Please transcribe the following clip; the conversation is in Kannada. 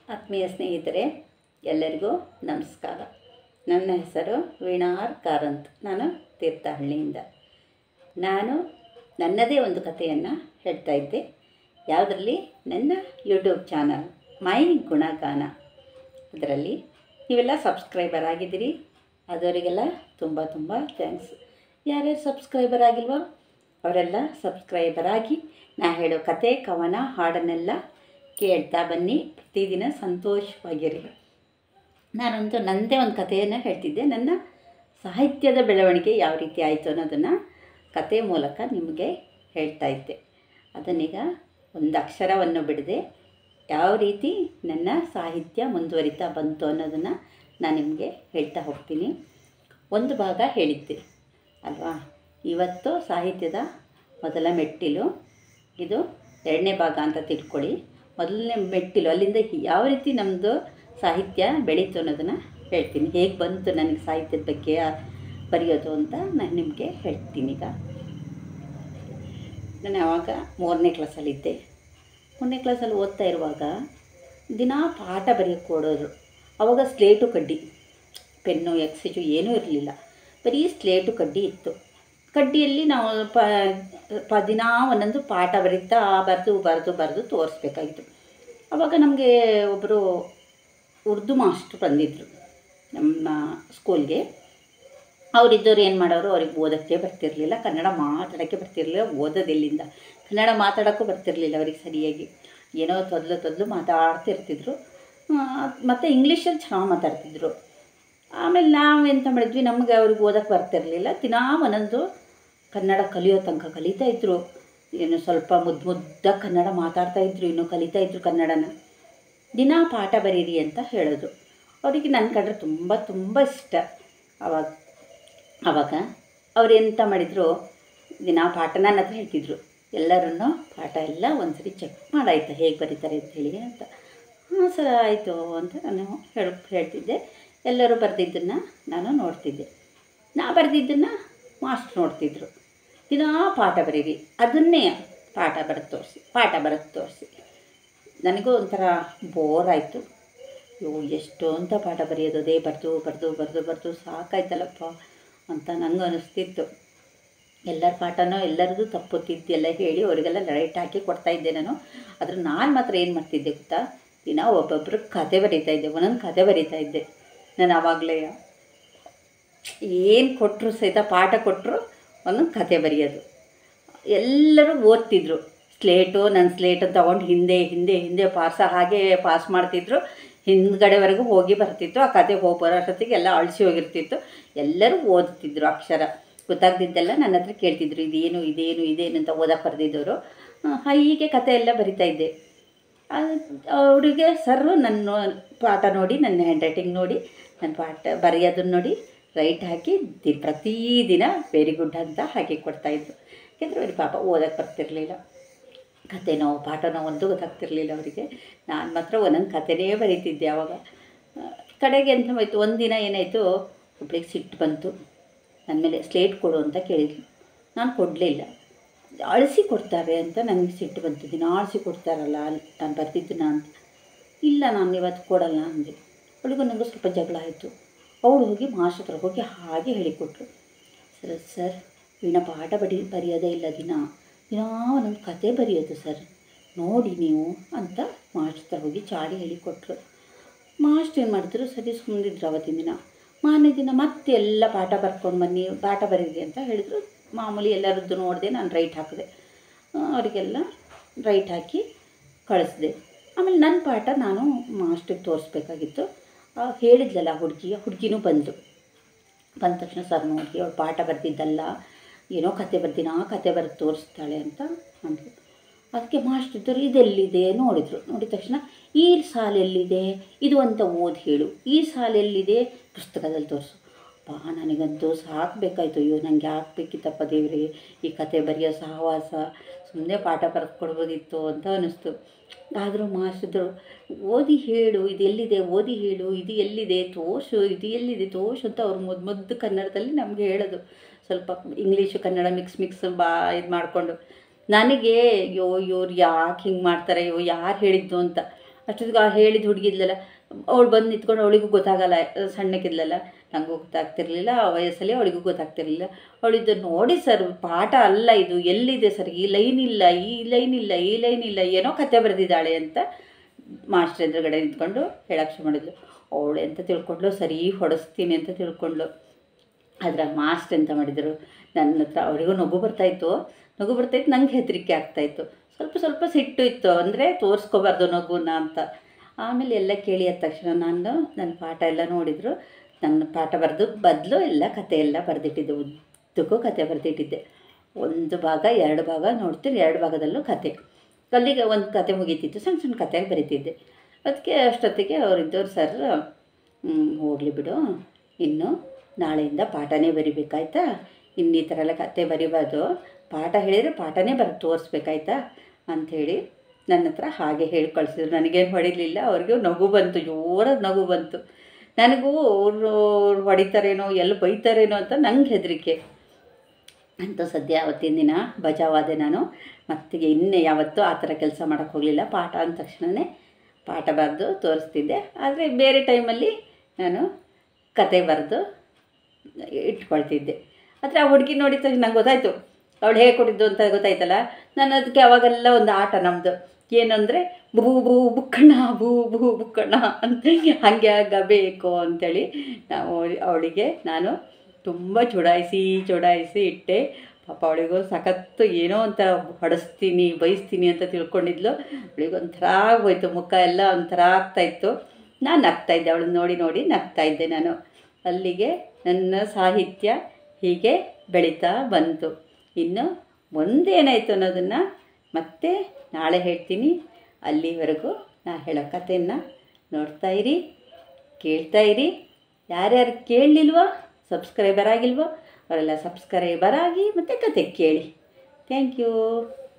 ಆತ್ಮೀಯ ಸ್ನೇಹಿತರೆ, ಎಲ್ಲರಿಗೂ ನಮಸ್ಕಾರ. ನನ್ನ ಹೆಸರು ವೀಣಾ ಆರ್ ಕಾರಂತ್. ನಾನು ತೀರ್ಥಹಳ್ಳಿಯಿಂದ. ನಾನು ನನ್ನದೇ ಒಂದು ಕಥೆಯನ್ನು ಹೇಳ್ತಾ ಇದ್ದೆ. ಯಾವುದರಲ್ಲಿ? ನನ್ನ ಯೂಟ್ಯೂಬ್ ಚಾನಲ್ ಮೈ ಗುಣಗಾನ. ಅದರಲ್ಲಿ ನೀವೆಲ್ಲ ಸಬ್ಸ್ಕ್ರೈಬರ್ ಆಗಿದ್ದೀರಿ. ಅದವರಿಗೆಲ್ಲ ತುಂಬ ತುಂಬ ಥ್ಯಾಂಕ್ಸ್. ಯಾರ್ಯಾರು ಸಬ್ಸ್ಕ್ರೈಬರ್ ಆಗಿಲ್ವೋ ಅವರೆಲ್ಲ ಸಬ್ಸ್ಕ್ರೈಬರ್ ಆಗಿ ನಾ ಹೇಳೋ ಕತೆ, ಕವನ, ಹಾಡನ್ನೆಲ್ಲ ಕೇಳ್ತಾ ಬನ್ನಿ. ಪ್ರತಿದಿನ ಸಂತೋಷವಾಗಿರಿ. ನಾನಂತೂ ನನ್ನದೇ ಒಂದು ಕಥೆಯನ್ನು ಹೇಳ್ತಿದ್ದೆ. ನನ್ನ ಸಾಹಿತ್ಯದ ಬೆಳವಣಿಗೆ ಯಾವ ರೀತಿ ಆಯಿತು ಅನ್ನೋದನ್ನು ಕತೆ ಮೂಲಕ ನಿಮಗೆ ಹೇಳ್ತಾ ಇದ್ದೆ. ಅದನ್ನೀಗ ಒಂದು ಅಕ್ಷರವನ್ನು ಬಿಡದೆ ಯಾವ ರೀತಿ ನನ್ನ ಸಾಹಿತ್ಯ ಮುಂದುವರಿತಾ ಬಂತು ಅನ್ನೋದನ್ನು ನಾನು ನಿಮಗೆ ಹೇಳ್ತಾ ಹೋಗ್ತೀನಿ. ಒಂದು ಭಾಗ ಹೇಳಿದ್ದೆ ಅಲ್ವಾ? ಇವತ್ತು ಸಾಹಿತ್ಯದ ಮೊದಲ ಮೆಟ್ಟಿಲು ಇದು. ಎರಡನೇ ಭಾಗ ಅಂತ ತಿಳ್ಕೊಳ್ಳಿ. ಮೊದಲನೇ ಮೆಟ್ಟಿಲು, ಅಲ್ಲಿಂದ ಯಾವ ರೀತಿ ನಮ್ಮದು ಸಾಹಿತ್ಯ ಬೆಳೀತು ಅನ್ನೋದನ್ನು ಹೇಳ್ತೀನಿ. ಹೇಗೆ ಬಂತು ನನಗೆ ಸಾಹಿತ್ಯದ ಬಗ್ಗೆ ಬರೆಯೋದು ಅಂತ ನಾನು ನಿಮಗೆ ಹೇಳ್ತೀನಿ. ಈಗ ನಾನು ಆವಾಗ 3ನೇ ಕ್ಲಾಸಲ್ಲಿದ್ದೆ. 3ನೇ ಕ್ಲಾಸಲ್ಲಿ ಓದ್ತಾ ಇರುವಾಗ ದಿನ ಪಾಠ ಬರೆಯೋಕ್ಕೆ ಕೊಡೋರು. ಆವಾಗ ಸ್ಲೇಟು ಕಡ್ಡಿ, ಪೆನ್ನು, ಎಕ್ಸೈಜು ಏನೂ ಇರಲಿಲ್ಲ. ಬರೀ ಸ್ಲೇಟು ಕಡ್ಡಿ ಇತ್ತು. ಕಡ್ಡಿಯಲ್ಲಿ ನಾವು ದಿನ ಒಂದೊಂದು ಪಾಠ ಬರೀತಾ ಬರೆದು ತೋರಿಸ್ಬೇಕಾಗಿತ್ತು. ಆವಾಗ ನಮಗೆ ಒಬ್ಬರು ಉರ್ದು ಮಾಸ್ಟ್ರು ಬಂದಿದ್ದರು ನಮ್ಮ ಸ್ಕೂಲ್ಗೆ. ಅವರಿದ್ದವ್ರು ಏನು ಮಾಡೋರು, ಅವ್ರಿಗೆ ಓದೋಕ್ಕೆ ಬರ್ತಿರಲಿಲ್ಲ, ಕನ್ನಡ ಮಾತಾಡೋಕ್ಕೆ ಬರ್ತಿರಲಿಲ್ಲ. ಓದೋದೆಲ್ಲಿಂದ, ಕನ್ನಡ ಮಾತಾಡೋಕ್ಕೂ ಬರ್ತಿರಲಿಲ್ಲ ಅವ್ರಿಗೆ ಸರಿಯಾಗಿ. ಏನೋ ತೊದಲು ಮಾತಾಡ್ತಿರ್ತಿದ್ರು. ಮತ್ತು ಇಂಗ್ಲೀಷಲ್ಲಿ ಚೆನ್ನಾಗಿ ಮಾತಾಡ್ತಿದ್ರು. ಆಮೇಲೆ ನಾವು ಎಂತ ಮಾಡಿದ್ವಿ, ನಮಗೆ ಅವ್ರಿಗೆ ಓದೋಕ್ಕೆ ಬರ್ತಿರಲಿಲ್ಲ. ದಿನಾ ಒಂದೊಂದು ಕನ್ನಡ ಕಲಿಯೋ ತನಕ ಕಲಿತಾಯಿದ್ರು. ಏನು ಸ್ವಲ್ಪ ಮುದ್ದಾಗಿ ಕನ್ನಡ ಮಾತಾಡ್ತಾಯಿದ್ರು, ಇನ್ನೂ ಕಲಿತಾಯಿದ್ರು ಕನ್ನಡನ. ದಿನ ಪಾಠ ಬರೀರಿ ಅಂತ ಹೇಳೋದು. ಅವರಿಗೆ ನನ್ನ ಕಂಡ್ರೆ ತುಂಬ ಇಷ್ಟ. ಆವಾಗ ಅವ್ರು ಎಂತ ಮಾಡಿದರು, ದಿನ ಪಾಠ ನನ್ನ ಹತ್ರ ಹೇಳ್ತಿದ್ರು. ಎಲ್ಲರನ್ನೂ ಪಾಠ ಎಲ್ಲ ಒಂದು ಸರಿ ಚೆಕ್ ಮಾಡಾಯ್ತು ಹೇಗೆ ಬರೀತಾರೆ ಅಂಥೇಳಿ ಅಂತ. ಹಾಂ ಸರ್ ಆಯಿತು ಅಂತ ನಾನು ಹೇಳ್ತಿದ್ದೆ. ಎಲ್ಲರೂ ಬರೆದಿದ್ದನ್ನು ನಾನು ನೋಡ್ತಿದ್ದೆ. ನಾ ಬರೆದಿದ್ದನ್ನು ಮಾಸ್ಟ್ರು ನೋಡ್ತಿದ್ರು. ದಿನ ಪಾಠ ಬರೀರಿ, ಅದನ್ನೇ ಪಾಠ ಬರೆದು ತೋರಿಸಿ. ನನಗೂ ಒಂಥರ ಬೋರ್ ಆಯಿತು. ಎಷ್ಟು ಅಂತ ಪಾಠ ಬರೆಯೋದೇ, ಬರೆದು ಸಾಕಾಯ್ತಲ್ಲಪ್ಪ ಅಂತ ನನಗೂ ಅನ್ನಿಸ್ತಿತ್ತು. ಎಲ್ಲರ ಪಾಠನೋ ಎಲ್ಲರದು ತಪ್ಪುತ್ತಿದ್ದೆಲ್ಲ ಹೇಳಿ ಅವರಿಗೆಲ್ಲ ರೈಟ್ ಹಾಕಿ ಕೊಡ್ತಾಯಿದ್ದೆ ನಾನು. ಆದ್ರೆ ನಾನು ಮಾತ್ರ ಏನು ಮಾಡ್ತಿದ್ದೆ ಗೊತ್ತಾ? ದಿನ ಒಬ್ಬೊಬ್ಬರು ಕತೆ ಬರೀತಾಯಿದ್ದೆ, ಒಂದೊಂದು ಕತೆ ಬರೀತಾಯಿದ್ದೆ. ನಾನು ಆವಾಗಲೇ ಏನು ಕೊಟ್ಟರು ಸಹಿತ, ಪಾಠ ಕೊಟ್ಟರು ಒಂದೊಂದು ಕತೆ ಬರೆಯೋದು. ಎಲ್ಲರೂ ಓದ್ತಿದ್ರು. ನನ್ನ ಸ್ಲೇಟು ತೊಗೊಂಡು ಹಿಂದೆ ಹಾಗೆ ಪಾಸ್ ಮಾಡ್ತಿದ್ರು. ಹಿಂದ್ಗಡೆವರೆಗೂ ಹೋಗಿ ಬರ್ತಿತ್ತು. ಆ ಕತೆ ಬರೋ ಅಷ್ಟೊತ್ತಿಗೆ ಎಲ್ಲ ಅಳಿಸಿ ಹೋಗಿರ್ತಿತ್ತು. ಎಲ್ಲರೂ ಓದ್ತಿದ್ರು. ಅಕ್ಷರ ಗೊತ್ತಾಗ್ದಿದ್ದೆಲ್ಲ ನನ್ನ ಹತ್ರ ಕೇಳ್ತಿದ್ರು, ಇದೇನು ಅಂತ ಓದಕ್ಕೆ ಬರೆದಿದ್ದವರು. ಹೀಗೆ ಕತೆ ಎಲ್ಲ ಬರಿತಾಯಿದ್ದೆ. ಅವರಿಗೆ ಸರ್ರು ನನ್ನ ಪಾಠ ನೋಡಿ, ನನ್ನ ಹ್ಯಾಂಡ್ ರೈಟಿಂಗ್ ನೋಡಿ, ನನ್ನ ಪಾಠ ಬರೆಯೋದನ್ನು ನೋಡಿ ರೈಟ್ ಹಾಕಿ ಪ್ರತಿದಿನ ವೆರಿ ಗುಡ್ ಅಂತ ಹಾಕಿ ಕೊಡ್ತಾಯಿದ್ರು. ಯಾಕೆಂದರೆ ಅವ್ರಿಗೆ ಪಾಪ ಓದಕ್ಕೆ ಬರ್ತಿರಲಿಲ್ಲ. ಕತೆನೋ ಪಾಠನೋ ಒಂದು ಗೊತ್ತಾಗ್ತಿರ್ಲಿಲ್ಲ ಅವರಿಗೆ. ನಾನು ಮಾತ್ರ ಒಂದೊಂದು ಕತೆನೇ ಬರೀತಿದ್ದೆ. ಆವಾಗ ಕಡೆಗೆ ಎಂತ ಹೋಯ್ತು, ಒಂದಿನ ಏನಾಯಿತು, ಒಬ್ಳಿಗೆ ಸಿಟ್ಟು ಬಂತು. ನನ್ನ ಮೇಲೆ ಸ್ಲೇಟ್ ಕೊಡು ಅಂತ ಕೇಳಿದ್ಲು. ನಾನು ಕೊಡಲಿಲ್ಲ. ಅಳಿಸಿ ಕೊಡ್ತಾರೆ ಅಂತ ನನಗೆ ಸಿಟ್ಟು ಬಂತು. ದಿನ ಅಳಿಸಿ ಕೊಡ್ತಾರಲ್ಲ ನಾನು ಬರ್ತಿದ್ದನ್ನ ಅಂತ. ಇಲ್ಲ, ನಾನು ಇವತ್ತು ಕೊಡಲ್ಲ ಅಂದೆ. ಅವಳಿಗೂ ನನಗೂ ಸ್ವಲ್ಪ ಜಗಳ ಆಯಿತು. ಅವಳು ಹೋಗಿ ಮಾಸ್ಟ್ರ ಹತ್ರ ಹೋಗಿ ಹಾಗೆ ಹೇಳಿಕೊಟ್ರು. ಸರ್ ವೀಣಾ ಪಾಠ ಬರೆಯೋದೇ ಇಲ್ಲ, ದಿನ ಒಂದೊಂದು ಕತೆ ಬರೆಯೋದು ಸರ್, ನೋಡಿ ನೀವು ಅಂತ ಮಾಸ್ಟ್ರ ಹತ್ರ ಹೋಗಿ ಚಾಡಿ ಹೇಳಿಕೊಟ್ರು. ಮಾಸ್ಟ್ರು ಏನು ಮಾಡಿದ್ರು, ಸರಿ ಸುಮ್ಮನಿದ್ರು. ಅವತ್ತಿನ ದಿನ ಮಾರನೇ ದಿನ ಮತ್ತೆ ಎಲ್ಲ ಪಾಠ ಬರ್ಕೊಂಡು ಬನ್ನಿ, ಪಾಠ ಬರೀರಿ ಅಂತ ಹೇಳಿದರು. ಮಾಮೂಲಿ ಎಲ್ಲರದ್ದು ನೋಡಿದೆ, ನಾನು ರೈಟ್ ಹಾಕಿದೆ. ಅವರಿಗೆಲ್ಲ ರೈಟ್ ಹಾಕಿ ಕಳಿಸಿದೆ. ಆಮೇಲೆ ನನ್ನ ಪಾಠ ನಾನು ಮಾಸ್ಟ್ರಿಗೆ ತೋರಿಸ್ಬೇಕಾಗಿತ್ತು. ಹೇಳಿದ್ಲಲ್ಲ ಹುಡುಗಿನೂ ಬಂದ ತಕ್ಷಣ ಸರ್ ನೋಡಿ ಅವಳು ಪಾಠ ಬರ್ತಿದ್ದಲ್ಲ, ಏನೋ ಕತೆ ಬರೆದು ತೋರಿಸ್ತಾಳೆ ಅಂತ ಅಂದರು. ಅದಕ್ಕೆ ಮಾಸ್ಟ್ರ್ ಇದ್ದರು, ಇದೆಲ್ಲಿದೆ ನೋಡಿದರು. ನೋಡಿದ ತಕ್ಷಣ ಈ ಸಾಲೆಲ್ಲಿದೆ ಇದು ಅಂತ ಓದಿ ಹೇಳು, ಈ ಸಾಲೆಲ್ಲಿದೆ ಪುಸ್ತಕದಲ್ಲಿ ತೋರಿಸು. ನನಗಂತೂ ಸಾಕಬೇಕಾಯ್ತು. ಅಯ್ಯೋ ನನಗೆ ಹಾಕ್ಬೇಕಿತ್ತಪ್ಪ ದೇವ್ರಿಗೆ ಈ ಕತೆ ಬರೆಯೋ ಸಹವಾಸ, ಸುಮ್ಮನೆ ಪಾಠ ಬರೆದು ಕೊಡ್ಬೋದಿತ್ತು ಅಂತ ಅನ್ನಿಸ್ತು. ಆದರೂ ಮಾಸ್ಟ್ರು ಓದಿ ಹೇಳು, ಇದೆಲ್ಲಿದೆ ಓದಿ ಹೇಳು, ಇದು ಎಲ್ಲಿದೆ ತೋರಿಸು, ಇದು ಎಲ್ಲಿದೆ ತೋರಿಸು ಅಂತ ಅವ್ರು ಮುದ್ದು ಕನ್ನಡದಲ್ಲಿ ನಮಗೆ ಹೇಳೋದು. ಸ್ವಲ್ಪ ಇಂಗ್ಲೀಷು ಕನ್ನಡ ಮಿಕ್ಸ್ ಇದು ಮಾಡಿಕೊಂಡು. ನನಗೆ ಇವ್ರು ಯಾಕೆ ಹಿಂಗೆ ಮಾಡ್ತಾರೆ, ಯಾರು ಹೇಳಿದ್ದು ಅಂತ ಅಷ್ಟೊತ್ತಿಗೆ ಹೇಳಿದ ಹುಡುಗಿದ್ಲಲ್ಲ, ಅವಳು ಬಂದು ನಿಂತ್ಕೊಂಡು ಅವಳಿಗೂ ಗೊತ್ತಾಗಲ್ಲ, ಸಣ್ಣಕ್ಕಿದ್ಲಲ್ಲ, ನನಗೂ ಗೊತ್ತಾಗ್ತಿರ್ಲಿಲ್ಲ, ಆ ವಯಸ್ಸಲ್ಲಿ ಅವಳಿಗೂ ಗೊತ್ತಾಗ್ತಿರ್ಲಿಲ್ಲ. ಅವಳಿದ್ದು ನೋಡಿ ಸರ್ ಪಾಠ ಅಲ್ಲ ಇದು, ಎಲ್ಲಿದೆ ಸರ್, ಈ ಲೈನ್ ಇಲ್ಲ, ಈ ಲೈನ್ ಇಲ್ಲ, ಈ ಲೈನ್ ಇಲ್ಲ, ಏನೋ ಕತೆ ಬರೆದಿದ್ದಾಳೆ ಅಂತ ಮಾಸ್ಟರ್ ಎದುರುಗಡೆ ನಿಂತ್ಕೊಂಡು ಹೇಳಕ್ಕೆ ಶುರು ಮಾಡಿದ್ಲು. ಅವಳು ಎಂತ ತಿಳ್ಕೊಂಡ್ಲು, ಸರಿ ಹೊಡೆಸ್ತೀನಿ ಅಂತ ತಿಳ್ಕೊಂಡ್ಲು. ಆದರೆ ಮಾಸ್ಟರ್ ಎಂತ ಮಾಡಿದರು, ನನ್ನ ಹತ್ರ ಅವಳಿಗೂ ನಗು ಬರ್ತಾಯಿತ್ತು, ನಂಗೆ ಹೆದರಿಕೆ ಆಗ್ತಾಯಿತ್ತು, ಸ್ವಲ್ಪ ಸಿಟ್ಟು ಇತ್ತು, ಅಂದರೆ ತೋರಿಸ್ಕೋಬಾರ್ದು ನಗುನ ಅಂತ. ಆಮೇಲೆ ಎಲ್ಲ ಕೇಳಿ ಆದ ತಕ್ಷಣ ನನ್ನ ಪಾಠ ಎಲ್ಲ ನೋಡಿದರು. ನನ್ನ ಪಾಠ ಬದಲು ಎಲ್ಲ ಕತೆ ಎಲ್ಲ ಬರೆದಿಟ್ಟಿದ್ದೆ, ಉದ್ದಕ್ಕೂ ಕತೆ ಬರೆದಿಟ್ಟಿದ್ದೆ. 1 ಭಾಗ 2 ಭಾಗ ನೋಡ್ತೀನಿ, 2 ಭಾಗದಲ್ಲೂ ಕತೆ. ಅಲ್ಲಿಗೆ ಒಂದು ಕತೆ ಮುಗೀತಿತ್ತು, ಸಣ್ಣ ಕತೆಗೆ ಬರೀತಿದ್ದೆ. ಅದಕ್ಕೆ ಅಷ್ಟೊತ್ತಿಗೆ ಅವರಿದ್ದವ್ರು, ಸರ್ ಹೋಗಲಿ ಬಿಡು, ಇನ್ನು ನಾಳೆಯಿಂದ ಪಾಠನೇ ಬರಿಬೇಕಾಯ್ತಾ, ಇನ್ನು ಈ ಥರ ಎಲ್ಲ ಕತೆ ಬರಿಬಾರ್ದು, ಪಾಠ ಹೇಳಿದರೆ ಪಾಠನೇ ತೋರಿಸ್ಬೇಕಾಯ್ತಾ ಅಂಥೇಳಿ ನನ್ನ ಹತ್ರ ಹಾಗೆ ಹೇಳಿ ಕಳಿಸಿದ್ರು. ನನಗೇನು ಹೊಡಿಲಿಲ್ಲ, ಅವ್ರಿಗೂ ನಗು ಬಂತು, ಜೋರಾದ ನಗು ಬಂತು. ನನಗೂ ಅವರು ಹೊಡಿತಾರೇನೋ, ಎಲ್ಲಿ ಬೈತಾರೇನೋ ಅಂತ ನಂಗೆ ಹೆದರಿಕೆ ಅಂತ. ಸದ್ಯ ಅವತ್ತಿನ ದಿನ ಬಚಾವಾದೆ ನಾನು. ಮತ್ತೆ ಇನ್ನೇ ಯಾವತ್ತೂ ಆ ಥರ ಕೆಲಸ ಮಾಡೋಕ್ಕೆ ಹೋಗಲಿಲ್ಲ. ಪಾಠ ಅಂದ ತಕ್ಷಣವೇ ಪಾಠ ಬರೆದು ತೋರಿಸ್ತಿದ್ದೆ. ಆದರೆ ಬೇರೆ ಟೈಮಲ್ಲಿ ನಾನು ಕತೆ ಬರೆದು ಇಟ್ಕೊಳ್ತಿದ್ದೆ. ಆದರೆ ಆ ಹುಡುಗಿ ನೋಡಿದ ತಕ್ಷಣ ನಂಗೆ ಗೊತ್ತಾಯಿತು, ಅವಳು ಹೇಗೆ ಕೊಟ್ಟಿದ್ದು ಅಂತ ಗೊತ್ತಾಯ್ತಲ್ಲ. ನಾನು ಅದಕ್ಕೆ ಅವಾಗೆಲ್ಲ ಒಂದು ಆಟ ನಮ್ಮದು, ಏನಂದರೆ ಬೂ ಬೂ ಬುಕ್ಕಣ್ಣ, ಬೂ ಬೂ ಬುಕ್ಕಣ್ಣ ಅಂತ, ಹಾಗೆ ಆಗಬೇಕು ಅಂಥೇಳಿ ಅವಳಿಗೆ ನಾನು ತುಂಬ ಚುಡಾಯಿಸಿ ಇಟ್ಟೆ. ಪಾಪ ಅವಳಿಗೂ ಸಖತ್ತು ಏನೋ ಒಂಥರ ಹೊಡೆಸ್ತೀನಿ ಬೈಸ್ತೀನಿ ಅಂತ ತಿಳ್ಕೊಂಡಿದ್ಲು. ಅವಳಿಗೊಂಥರ ಆಗೋಯ್ತು, ಮುಖ ಎಲ್ಲ ಒಂಥರ ಆಗ್ತಾಯಿತ್ತು. ನಾನು ನಗ್ತಾಯಿದ್ದೆ, ಅವಳನ್ನ ನೋಡಿ ನಗ್ತಾಯಿದ್ದೆ ನಾನು. ಅಲ್ಲಿಗೆ ನನ್ನ ಸಾಹಿತ್ಯ ಹೀಗೆ ಬೆಳೀತಾ ಬಂತು. ಇನ್ನು ಮುಂದೇನಾಯಿತು ಅನ್ನೋದನ್ನು ಮತ್ತೆ ನಾಳೆ ಹೇಳ್ತೀನಿ. ಅಲ್ಲಿವರೆಗೂ ನಾ ಹೇಳೋ ಕಥೆಯನ್ನು ನೋಡ್ತಾಯಿರಿ, ಕೇಳ್ತಾಯಿರಿ. ಯಾರ್ಯಾರು ಕೇಳಲಿಲ್ವೋ, ಸಬ್ಸ್ಕ್ರೈಬರ್ ಆಗಿಲ್ವೋ ಅವರೆಲ್ಲ ಸಬ್ಸ್ಕ್ರೈಬರ್ ಆಗಿ ಮತ್ತು ಕತೆ ಕೇಳಿ. Thank you.